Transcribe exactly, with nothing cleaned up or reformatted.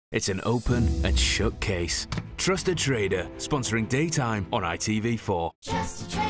It's an open and shut case. TrustATrader, sponsoring Daytime on I T V four. TrustATrader.